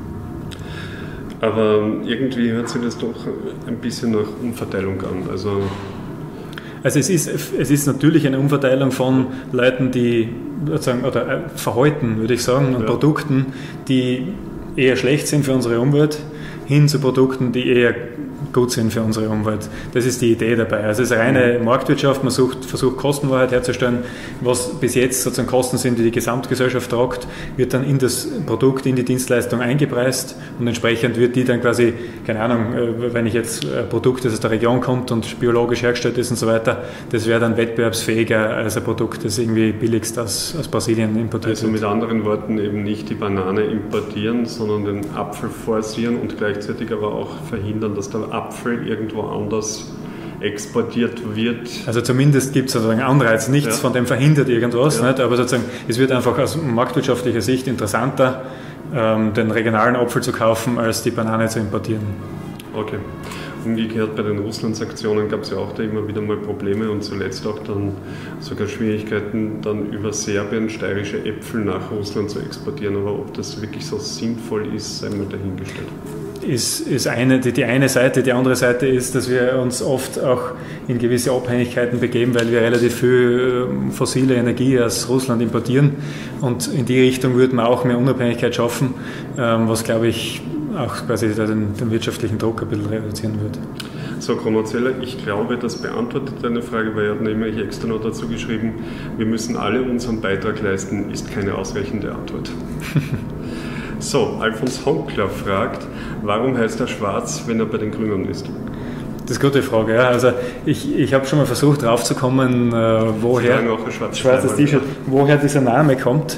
Aber irgendwie hört sich das doch ein bisschen nach Umverteilung an. Also es ist natürlich eine Umverteilung von Leuten, die sozusagen, oder Verhalten, würde ich sagen, und Produkten, die eher schlecht sind für unsere Umwelt, hin zu Produkten, die eher gut sind für unsere Umwelt. Das ist die Idee dabei. Also es ist eine reine Marktwirtschaft, man versucht Kostenwahrheit herzustellen. Was bis jetzt sozusagen Kosten sind, die die Gesamtgesellschaft tragt, wird dann in das Produkt, in die Dienstleistung eingepreist und entsprechend wird die dann quasi, keine Ahnung, wenn ich jetzt ein Produkt, das aus der Region kommt und biologisch hergestellt ist und so weiter, das wäre dann wettbewerbsfähiger als ein Produkt, das irgendwie billigst aus Brasilien importiert wird. Also mit anderen Worten eben nicht die Banane importieren, sondern den Apfel forcieren und gleichzeitig aber auch verhindern, dass der Apfel irgendwo anders exportiert wird. Also zumindest gibt es sozusagen Anreiz, nichts von dem verhindert irgendwas, nicht? Aber sozusagen es wird einfach aus marktwirtschaftlicher Sicht interessanter, den regionalen Apfel zu kaufen, als die Banane zu importieren. Okay. Umgekehrt bei den Russland-Sanktionen gab es ja auch da immer wieder mal Probleme und zuletzt auch dann sogar Schwierigkeiten, dann über Serbien steirische Äpfel nach Russland zu exportieren. Aber ob das wirklich so sinnvoll ist, sei mal dahingestellt. Ist die eine Seite. Die andere Seite ist, dass wir uns oft auch in gewisse Abhängigkeiten begeben, weil wir relativ viel fossile Energie aus Russland importieren. Und in die Richtung würde man auch mehr Unabhängigkeit schaffen, was, glaube ich, auch quasi den wirtschaftlichen Druck ein bisschen reduzieren wird. So, Chronozeller, ich glaube, das beantwortet deine Frage, weil er hat nämlich extra noch dazu geschrieben, wir müssen alle unseren Beitrag leisten, ist keine ausreichende Antwort. So, Alfons Honkler fragt, warum heißt er schwarz, wenn er bei den Grünen ist? Das ist eine gute Frage. Ja. Also ich habe schon mal versucht draufzukommen, woher schwarzes T-Shirt, woher dieser Name kommt.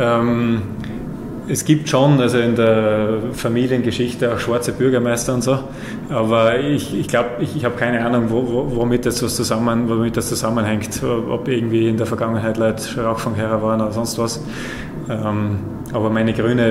Es gibt schon, also in der Familiengeschichte auch schwarze Bürgermeister und so, aber ich glaube, ich habe keine Ahnung, womit das zusammenhängt, ob irgendwie in der Vergangenheit Leute Rauchfangherren waren oder sonst was. Aber meine grüne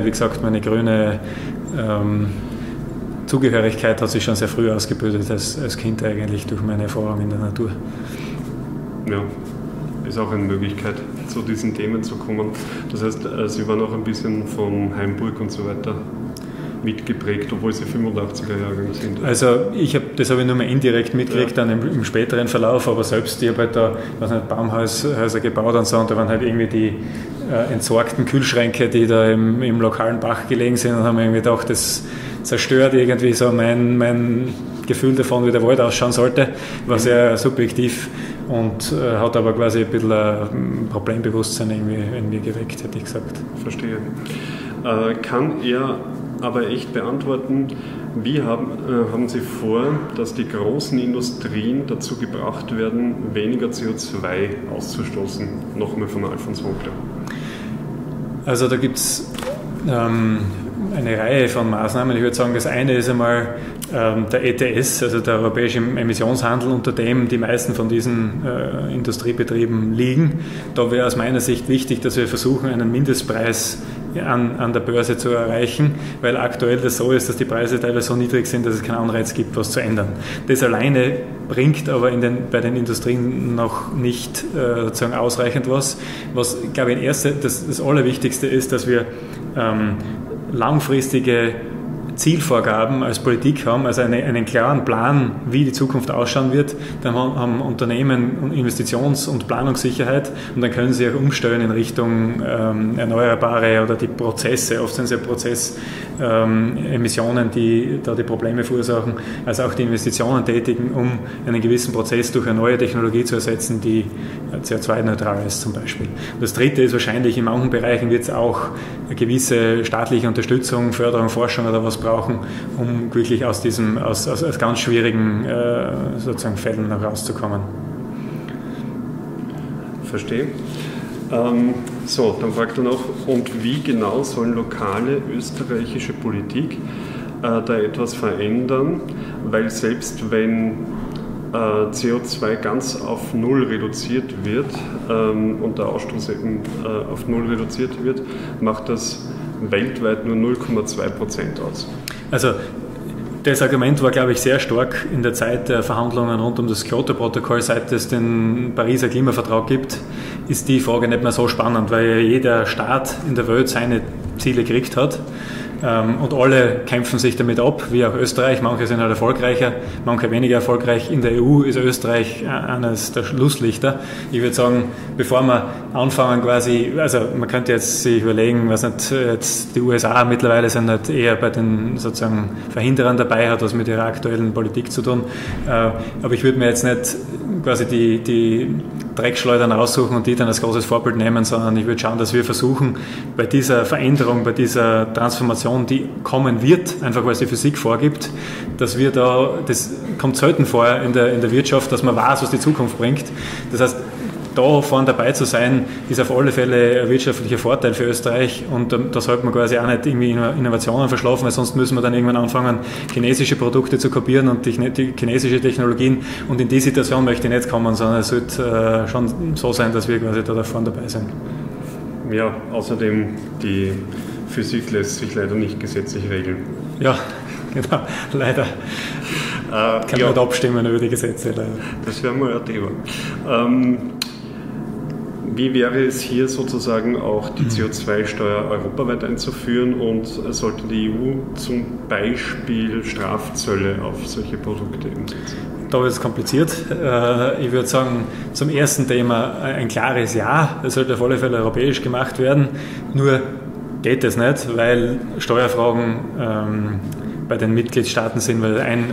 Zugehörigkeit hat sich schon sehr früh ausgebildet, als Kind eigentlich durch meine Erfahrung in der Natur. Ja. Ist auch eine Möglichkeit, zu diesen Themen zu kommen. Das heißt, Sie waren auch ein bisschen von Heimburg und so weiter mitgeprägt, obwohl Sie 85er-Jahrgang sind. Also das habe ich nur mal indirekt mitgekriegt, dann im späteren Verlauf, aber selbst ich habe halt da Baumhäuser gebaut und so, und da waren halt irgendwie die entsorgten Kühlschränke, die da im lokalen Bach gelegen sind, und haben mir irgendwie gedacht, das zerstört irgendwie so mein Gefühl davon, wie der Wald ausschauen sollte, war sehr subjektiv und hat aber quasi ein bisschen ein Problembewusstsein in mir geweckt, hätte ich gesagt. Verstehe. Kann er aber echt beantworten, wie haben Sie vor, dass die großen Industrien dazu gebracht werden, weniger CO2 auszustoßen? Nochmal von Alfons Honkler. Also da gibt es eine Reihe von Maßnahmen. Ich würde sagen, das eine ist einmal der ETS, also der europäische Emissionshandel, unter dem die meisten von diesen Industriebetrieben liegen. Da wäre aus meiner Sicht wichtig, dass wir versuchen, einen Mindestpreis an der Börse zu erreichen, weil aktuell das so ist, dass die Preise teilweise so niedrig sind, dass es keinen Anreiz gibt, was zu ändern. Das alleine bringt aber bei den Industrien noch nicht sozusagen ausreichend was. Was, glaube ich, das Allerwichtigste ist, dass wir langfristige Zielvorgaben als Politik haben, also einen klaren Plan, wie die Zukunft ausschauen wird, dann haben Unternehmen Investitions- und Planungssicherheit und dann können sie auch umstellen in Richtung Erneuerbare oder die Prozesse, oft sind es ja Prozessemissionen, die da die Probleme verursachen, also auch die Investitionen tätigen, um einen gewissen Prozess durch eine neue Technologie zu ersetzen, die CO2-neutral ist zum Beispiel. Das Dritte ist wahrscheinlich, in manchen Bereichen wird es auch eine gewisse staatliche Unterstützung, Förderung, Forschung oder was brauchen, um wirklich aus ganz schwierigen sozusagen Fällen herauszukommen. Verstehe. So, dann fragt er noch, und wie genau sollen lokale österreichische Politik da etwas verändern, weil selbst wenn CO2 ganz auf Null reduziert wird und der Ausstoß eben auf Null reduziert wird, macht das weltweit nur 0,2% aus. Also das Argument war, glaube ich, sehr stark in der Zeit der Verhandlungen rund um das Kyoto-Protokoll. Seit es den Pariser Klimavertrag gibt, ist die Frage nicht mehr so spannend, weil jeder Staat in der Welt seine Ziele gekriegt hat. und alle kämpfen sich damit ab, wie auch Österreich. Manche sind halt erfolgreicher, manche weniger erfolgreich. In der EU ist Österreich eines der Schlusslichter. Ich würde sagen, bevor wir anfangen quasi, also man könnte jetzt sich überlegen, was nicht, jetzt die USA mittlerweile sind halt eher bei den sozusagen Verhinderern dabei, hat was mit ihrer aktuellen Politik zu tun. Aber ich würde mir jetzt nicht quasi die Dreckschleudern raussuchen und die dann als großes Vorbild nehmen, sondern ich würde schauen, dass wir versuchen, bei dieser Veränderung, bei dieser Transformation, die kommen wird, einfach weil es die Physik vorgibt, dass wir da, das kommt selten vor in der Wirtschaft, dass man weiß, was die Zukunft bringt. Das heißt, da vorne dabei zu sein, ist auf alle Fälle ein wirtschaftlicher Vorteil für Österreich und da sollte man quasi auch nicht irgendwie Innovationen verschlafen, weil sonst müssen wir dann irgendwann anfangen, chinesische Produkte zu kopieren und die chinesische Technologien, und in die Situation möchte ich nicht kommen, sondern es sollte schon so sein, dass wir quasi da vorne dabei sind. Ja, außerdem die Physik lässt sich leider nicht gesetzlich regeln. Ja, genau, leider. Kann man nicht abstimmen über die Gesetze, leider. Das wäre mal ein Thema. Wie wäre es hier sozusagen auch die CO2-Steuer europaweit einzuführen, und sollte die EU zum Beispiel Strafzölle auf solche Produkte umsetzen? Da wird es kompliziert. Ich würde sagen, zum ersten Thema ein klares Ja. Das sollte auf alle Fälle europäisch gemacht werden. Nur geht es nicht, weil Steuerfragen bei den Mitgliedstaaten sind, weil ein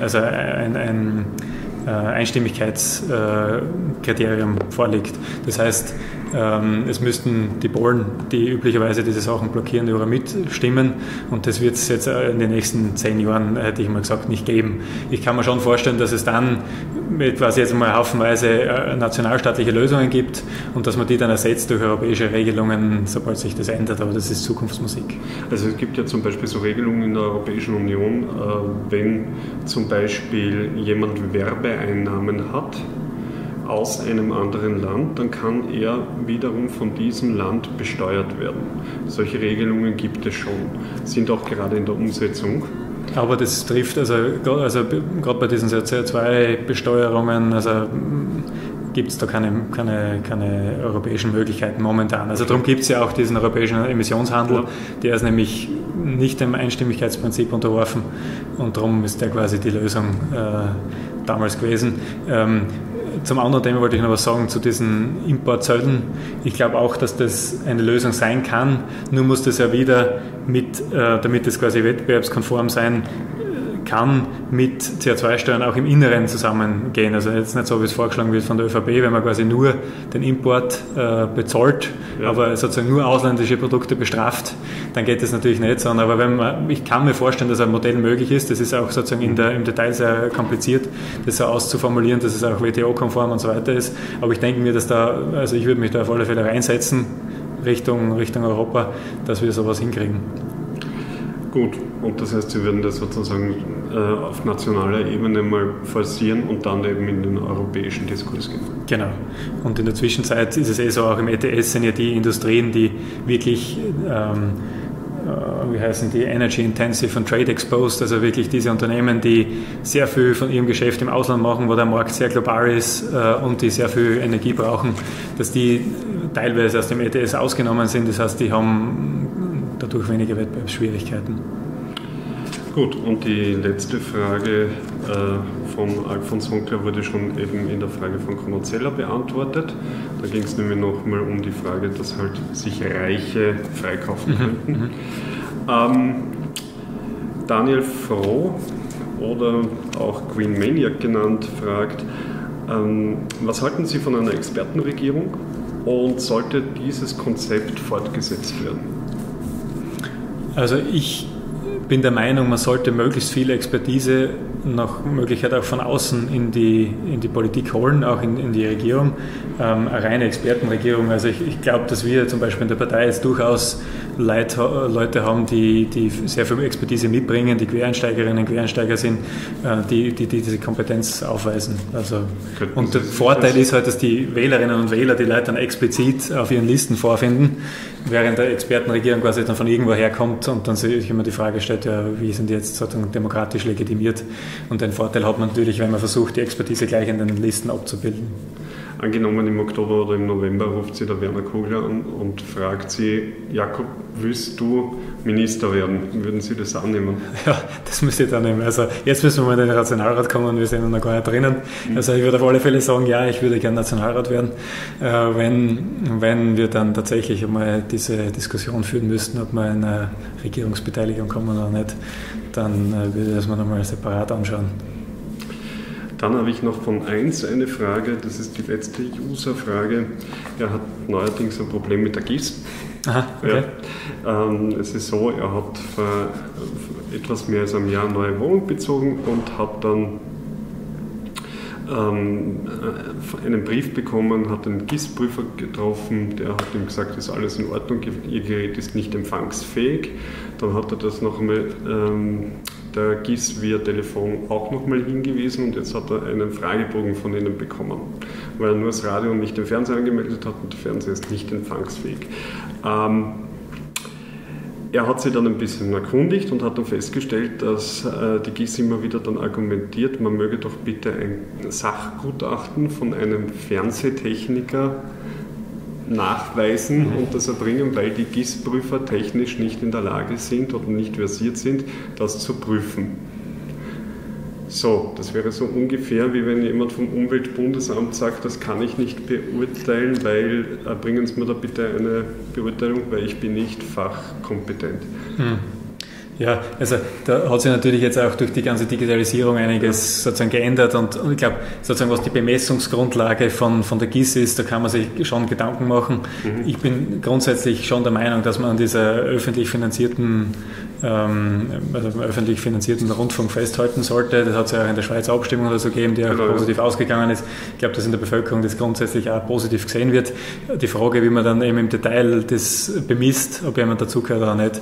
Einstimmigkeitskriterium vorliegt. Das heißt, es müssten die Polen, die üblicherweise diese Sachen blockieren, überall mitstimmen, und das wird es jetzt in den nächsten 10 Jahren, hätte ich mal gesagt, nicht geben. Ich kann mir schon vorstellen, dass es dann quasi jetzt mal haufenweise nationalstaatliche Lösungen gibt und dass man die dann ersetzt durch europäische Regelungen, sobald sich das ändert, aber das ist Zukunftsmusik. Also es gibt ja zum Beispiel so Regelungen in der Europäischen Union, wenn zum Beispiel jemand Werbeeinnahmen hat aus einem anderen Land, dann kann er wiederum von diesem Land besteuert werden. Solche Regelungen gibt es schon, sind auch gerade in der Umsetzung. Aber das trifft, also gerade bei diesen CO2-Besteuerungen, gibt es da keine europäischen Möglichkeiten momentan. Also darum gibt es ja auch diesen europäischen Emissionshandel, ja. Der ist nämlich nicht dem Einstimmigkeitsprinzip unterworfen, und darum ist der quasi die Lösung damals gewesen. Zum anderen Thema wollte ich noch was sagen zu diesen Importzöllen. Ich glaube auch, dass das eine Lösung sein kann, nur muss das ja wieder damit es quasi wettbewerbskonform sein kann, mit CO2-Steuern auch im Inneren zusammengehen. Also jetzt nicht so, wie es vorgeschlagen wird von der ÖVP, wenn man quasi nur den Import bezahlt, ja, aber sozusagen nur ausländische Produkte bestraft, dann geht das natürlich nicht, sondern aber ich kann mir vorstellen, dass ein Modell möglich ist, das ist auch sozusagen im Detail sehr kompliziert, das so auszuformulieren, dass es auch WTO-konform und so weiter ist, aber ich denke mir, dass ich würde mich da auf alle Fälle reinsetzen, Richtung Europa, dass wir sowas hinkriegen. Gut, und das heißt, Sie würden das sozusagen auf nationaler Ebene mal forcieren und dann eben in den europäischen Diskurs gehen. Genau. Und in der Zwischenzeit ist es so, auch im ETS sind ja die Industrien, die wirklich, die Energy Intensive und Trade Exposed, also wirklich diese Unternehmen, die sehr viel von ihrem Geschäft im Ausland machen, wo der Markt sehr global ist und die sehr viel Energie brauchen, dass die teilweise aus dem ETS ausgenommen sind. Das heißt, die haben dadurch weniger Wettbewerbsschwierigkeiten. Gut, und die letzte Frage von Alfons Hunkler wurde schon eben in der Frage von Konozella beantwortet. Da ging es nämlich nochmal um die Frage, dass halt sich Reiche freikaufen könnten. Daniel Froh, oder auch Green Maniac genannt, fragt, was halten Sie von einer Expertenregierung und sollte dieses Konzept fortgesetzt werden? Also ich bin der Meinung, man sollte möglichst viel Expertise nach Möglichkeit auch von außen in die Politik holen, auch in die Regierung. Eine reine Expertenregierung. Also ich glaube, dass wir zum Beispiel in der Partei jetzt durchaus Leute haben, die sehr viel Expertise mitbringen, die Quereinsteigerinnen und Quereinsteiger sind, die diese Kompetenz aufweisen. Also, und der Vorteil ist halt, dass die Wählerinnen und Wähler die Leute dann explizit auf ihren Listen vorfinden, während der Expertenregierung quasi dann von irgendwo herkommt und dann sich immer die Frage stellt, ja, wie sind die jetzt sozusagen demokratisch legitimiert? Und den Vorteil hat man natürlich, wenn man versucht, die Expertise gleich in den Listen abzubilden. Angenommen im Oktober oder im November ruft sie der Werner Kogler an und fragt sie, Jakob, willst du Minister werden? Würden Sie das annehmen? Ja, das müsste ich dann nehmen. Also jetzt müssen wir mal in den Nationalrat kommen, wir sind noch gar nicht drinnen. Also ich würde auf alle Fälle sagen, ja, ich würde gerne Nationalrat werden. Wenn wir dann tatsächlich einmal diese Diskussion führen müssten, ob wir in eine Regierungsbeteiligung kommen oder nicht, dann würde ich das mal nochmal separat anschauen. Dann habe ich noch von 1 eine Frage, das ist die letzte User-Frage. Er hat neuerdings ein Problem mit der GIS. Aha, okay. Ja, es ist so, er hat vor etwas mehr als einem Jahr eine neue Wohnung bezogen und hat dann einen Brief bekommen, hat einen GIS-Prüfer getroffen, der hat ihm gesagt, ist alles in Ordnung, Ihr Gerät ist nicht empfangsfähig. Dann hat er das noch einmal der GIS via Telefon auch nochmal hingewiesen und jetzt hat er einen Fragebogen von ihnen bekommen, weil er nur das Radio und nicht den Fernseher angemeldet hat und der Fernseher ist nicht empfangsfähig. Er hat sich dann ein bisschen erkundigt und hat dann festgestellt, dass die GIS immer wieder dann argumentiert, man möge doch bitte ein Sachgutachten von einem Fernsehtechniker nachweisen und das erbringen, weil die GIS-Prüfer technisch nicht in der Lage sind oder nicht versiert sind, das zu prüfen. So, das wäre so ungefähr, wie wenn jemand vom Umweltbundesamt sagt, das kann ich nicht beurteilen, weil bringen Sie mir da bitte eine Beurteilung, weil ich bin nicht fachkompetent. Ja, also da hat sich natürlich jetzt auch durch die ganze Digitalisierung einiges sozusagen geändert und ich glaube, sozusagen was die Bemessungsgrundlage von der GIS ist, da kann man sich schon Gedanken machen. Ich bin grundsätzlich schon der Meinung, dass man an dieser öffentlich finanzierten Rundfunk festhalten sollte. Das hat es ja auch in der Schweiz Abstimmung oder so gegeben, die auch positiv ausgegangen ist. Ich glaube, dass in der Bevölkerung das grundsätzlich auch positiv gesehen wird. Die Frage, wie man dann eben im Detail das bemisst, ob jemand dazugehört oder nicht,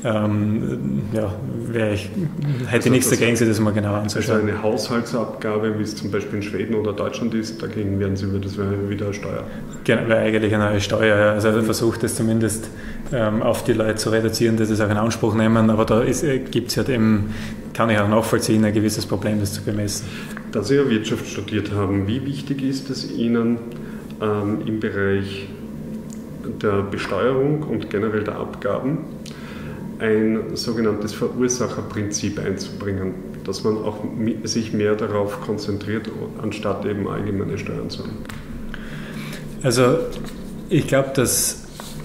hätte ich nichts dagegen, sich das mal genauer anzuschauen. Also eine Haushaltsabgabe, wie es zum Beispiel in Schweden oder Deutschland ist, dagegen werden Sie das wäre wieder eine Steuer. Genau, wäre eigentlich eine neue Steuer. Ja. Also er versucht es zumindest auf die Leute zu reduzieren, die das auch in Anspruch nehmen, aber da gibt es halt eben, kann ich auch nachvollziehen, ein gewisses Problem, das zu bemessen. Da Sie ja Wirtschaft studiert haben, wie wichtig ist es Ihnen im Bereich der Besteuerung und generell der Abgaben ein sogenanntes Verursacherprinzip einzubringen, dass man auch sich mehr darauf konzentriert, anstatt eben allgemeine Steuern zu haben? Also ich glaube, dass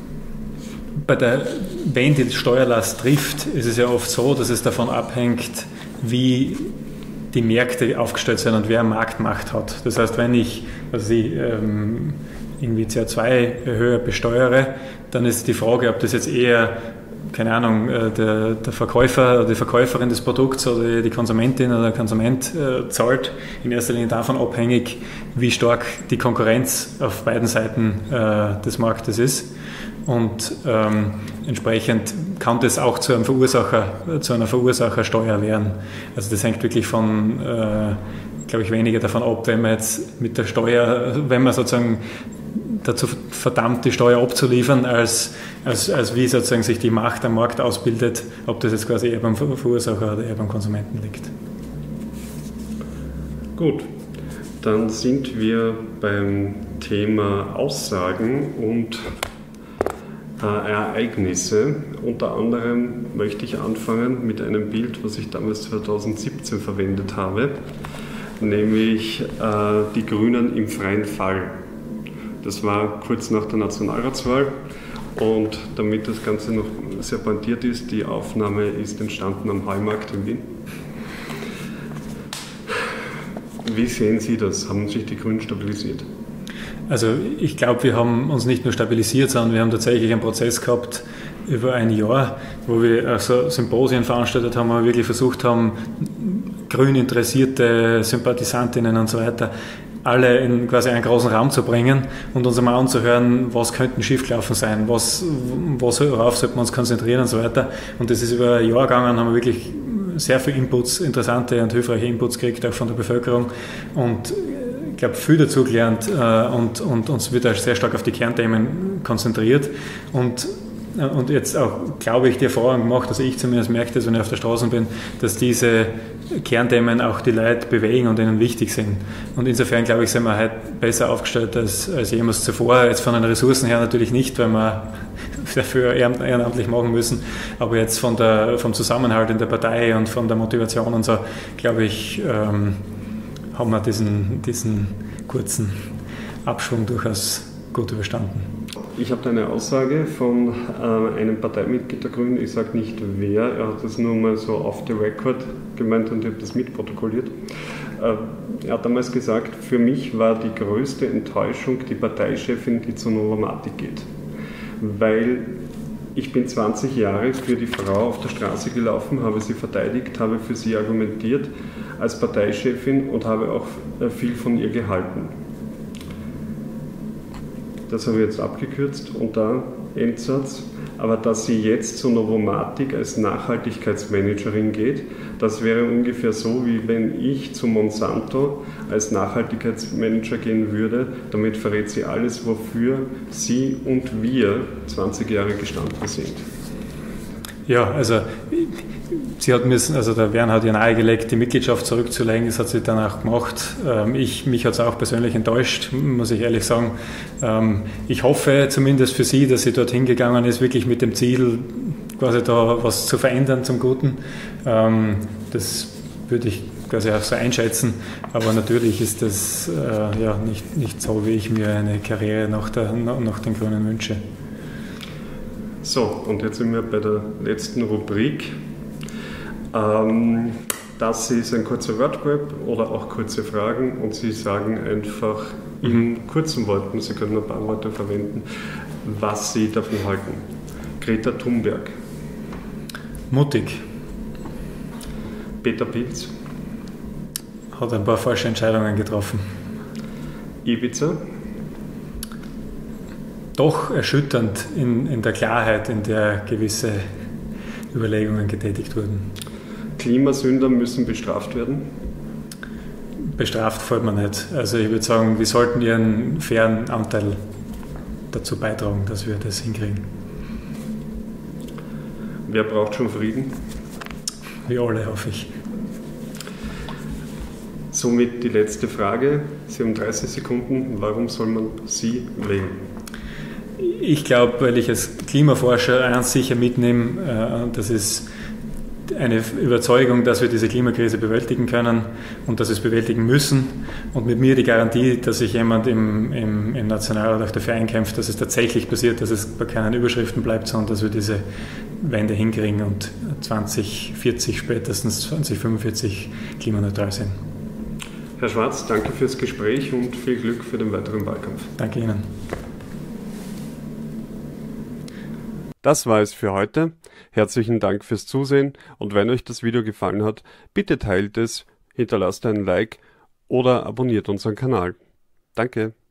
wenn die Steuerlast trifft, ist es ja oft so, dass es davon abhängt, wie die Märkte aufgestellt sind und wer Marktmacht hat. Das heißt, wenn ich irgendwie CO2 höher besteuere, dann ist die Frage, ob das jetzt eher, keine Ahnung, der Verkäufer oder die Verkäuferin des Produkts oder die Konsumentin oder der Konsument zahlt, in erster Linie davon abhängig, wie stark die Konkurrenz auf beiden Seiten des Marktes ist. Und entsprechend kann das auch zu einer Verursachersteuer werden. Also das hängt wirklich von, glaube ich, weniger davon ab, wenn man jetzt mit der Steuer, wenn man sozusagen dazu verdammt, die Steuer abzuliefern, als wie sozusagen sich die Macht am Markt ausbildet, ob das jetzt quasi eher beim Verursacher oder eher beim Konsumenten liegt. Gut, dann sind wir beim Thema Aussagen und Ereignisse. Unter anderem möchte ich anfangen mit einem Bild, was ich damals 2017 verwendet habe, nämlich die Grünen im freien Fall. Das war kurz nach der Nationalratswahl und damit das Ganze noch sehr pointiert ist, die Aufnahme ist entstanden am Heumarkt in Wien. Wie sehen Sie das? Haben sich die Grünen stabilisiert? Also ich glaube, wir haben uns nicht nur stabilisiert, sondern wir haben tatsächlich einen Prozess gehabt über ein Jahr, wo wir so Symposien veranstaltet haben, wo wir wirklich versucht haben, grün interessierte Sympathisantinnen und so weiter alle in quasi einen großen Raum zu bringen und uns einmal anzuhören, was könnten schiefgelaufen sein, worauf sollten wir uns konzentrieren und so weiter. Und das ist über ein Jahr gegangen, haben wir wirklich sehr viele Inputs, interessante und hilfreiche Inputs gekriegt, auch von der Bevölkerung und ich glaube, viel dazu gelernt und uns wird auch sehr stark auf die Kernthemen konzentriert und und jetzt auch, glaube ich, die Erfahrung gemacht, also ich zumindest merke das, wenn ich auf der Straße bin, dass diese Kernthemen auch die Leute bewegen und ihnen wichtig sind. Und insofern, glaube ich, sind wir heute besser aufgestellt als jemals zuvor. Jetzt von den Ressourcen her natürlich nicht, weil wir dafür ehrenamtlich machen müssen, aber jetzt vom Zusammenhalt in der Partei und von der Motivation und so, glaube ich, haben wir diesen kurzen Abschwung durchaus gut überstanden. Ich habe da eine Aussage von einem Parteimitglied der Grünen, ich sage nicht wer, er hat das nur mal so off the record gemeint und ich habe das mitprotokolliert. Er hat damals gesagt, für mich war die größte Enttäuschung die Parteichefin, die zu Novomatic geht. Weil ich bin 20 Jahre für die Frau auf der Straße gelaufen, habe sie verteidigt, habe für sie argumentiert als Parteichefin und habe auch viel von ihr gehalten. Das habe ich jetzt abgekürzt und da Endsatz. Aber dass sie jetzt zu Novomatic als Nachhaltigkeitsmanagerin geht, das wäre ungefähr so, wie wenn ich zu Monsanto als Nachhaltigkeitsmanager gehen würde. Damit verrät sie alles, wofür sie und wir 20 Jahre gestanden sind. Ja, also sie hat müssen, also der Wern hat ihr nahegelegt, die Mitgliedschaft zurückzulegen, das hat sie dann auch gemacht. Mich hat es auch persönlich enttäuscht, muss ich ehrlich sagen. Ich hoffe zumindest für sie, dass sie dorthin gegangen ist, wirklich mit dem Ziel, quasi da was zu verändern zum Guten. Das würde ich quasi auch so einschätzen, aber natürlich ist das nicht so, wie ich mir eine Karriere nach den Grünen wünsche. So, und jetzt sind wir bei der letzten Rubrik. Das ist ein kurzer Wordgrab oder auch kurze Fragen und Sie sagen einfach in kurzen Worten, Sie können ein paar Worte verwenden, was Sie davon halten. Greta Thunberg. Mutig. Peter Pilz. Hat ein paar falsche Entscheidungen getroffen. Ibiza. Doch erschütternd in der Klarheit, in der gewisse Überlegungen getätigt wurden. Klimasünder müssen bestraft werden? Bestraft fällt man nicht. Also ich würde sagen, wir sollten ihren fairen Anteil dazu beitragen, dass wir das hinkriegen. Wer braucht schon Frieden? Wir alle, hoffe ich. Somit die letzte Frage. Sie haben 30 Sekunden. Warum soll man Sie wählen? Ich glaube, weil ich als Klimaforscher eins sicher mitnehme, das ist eine Überzeugung, dass wir diese Klimakrise bewältigen können und dass wir es bewältigen müssen. Und mit mir die Garantie, dass sich jemand im Nationalrat auch dafür einkämpft, dass es tatsächlich passiert, dass es bei keinen Überschriften bleibt, sondern dass wir diese Wende hinkriegen und 2040, spätestens 2045 klimaneutral sind. Herr Schwarz, danke fürs Gespräch und viel Glück für den weiteren Wahlkampf. Danke Ihnen. Das war es für heute. Herzlichen Dank fürs Zusehen und wenn euch das Video gefallen hat, bitte teilt es, hinterlasst einen Like oder abonniert unseren Kanal. Danke.